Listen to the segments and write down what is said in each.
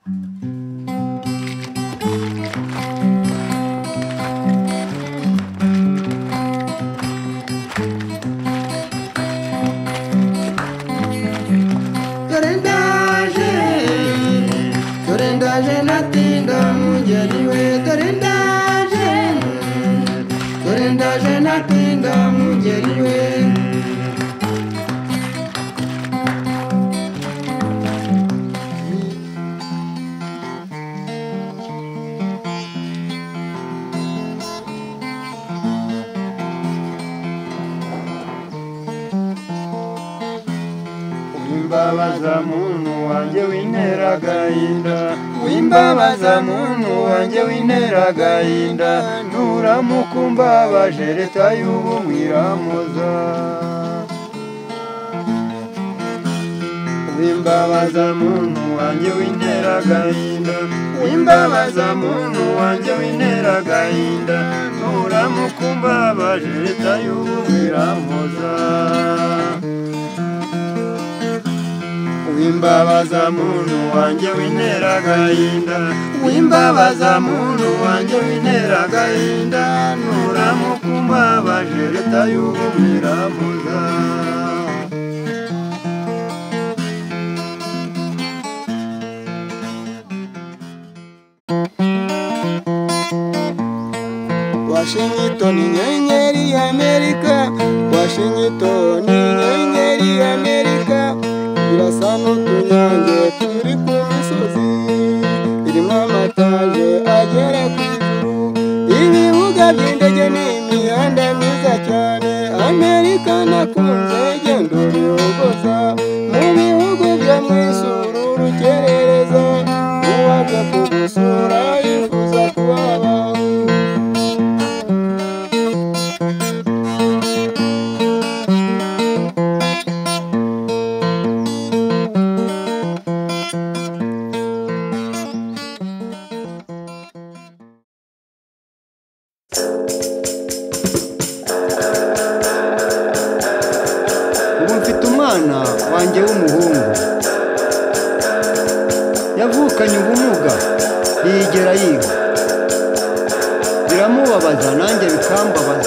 Wimbabaza muntu wanjye wintera agahinda, wimbabaza muntu wanjye wintera agahinda, nuramukumbabaje leta y'ubumwe iramuza. Wimbabaza muntu wanjye wintera agahinda, wimbabaza muntu wanjye wintera agahinda, nuramukumbabaje leta y'ubumwe iramuza. Wimbabaza muntu wanjye wintera agahinda, wimbabaza muntu wanjye wintera agahinda, nuramukumbabaje leta y'ubumwe iramuza. Washington inyenyeri y'Amerika, Washington inyenyeri y'Amerika, irasa n'utunyange turi ku misozi, irimo amataje agera ku ijuru, ibibuga by'indege n'imihanda myiza cyane. Amerika nakunze genda ubihogoza, mu bihugu byo mu isura urukerereza, uwajya kugusura yifuza kuhaba. Wanjye w'umuhungu yavukanye ubumuga yigera yiga, biramubabaza nanjye bikambabaza.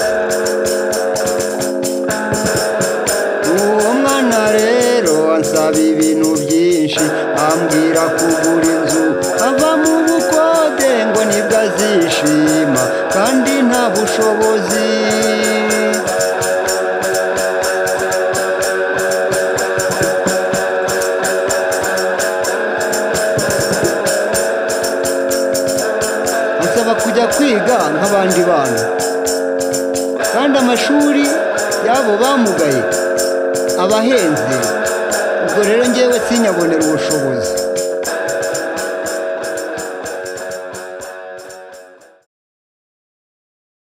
Uwo mwana rero ansaba ibintu byinshi, ambwira kugura inzu ava mu bukode ngo nibwo azishima kandi nta bushobozi. Kujya kwiga nk'abandi bana kandi amashuri yabo bamugaye abahenze, ubwo rero ngewe sinyabonera ubushobozi.